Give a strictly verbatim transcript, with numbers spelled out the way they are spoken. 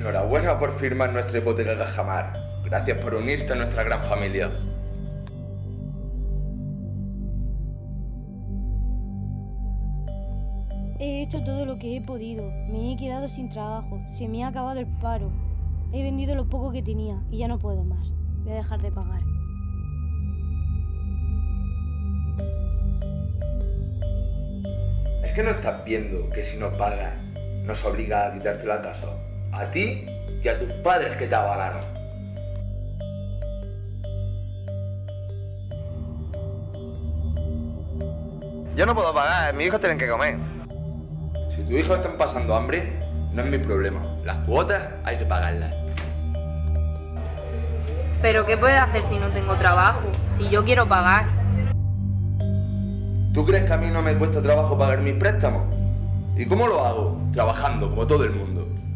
Enhorabuena por firmar nuestra hipoteca de Cajamar. Gracias por unirte a nuestra gran familia. He hecho todo lo que he podido. Me he quedado sin trabajo. Se me ha acabado el paro. He vendido lo poco que tenía y ya no puedo más. Voy a dejar de pagar. ¿Es que no estás viendo que si no pagas nos obliga a quitarte la casa? A ti y a tus padres que te avalaron. Yo no puedo pagar, mis hijos tienen que comer. Si tus hijos están pasando hambre, no es mi problema. Las cuotas hay que pagarlas. ¿Pero qué puedo hacer si no tengo trabajo? Si yo quiero pagar. ¿Tú crees que a mí no me cuesta trabajo pagar mis préstamos? ¿Y cómo lo hago? Trabajando, como todo el mundo.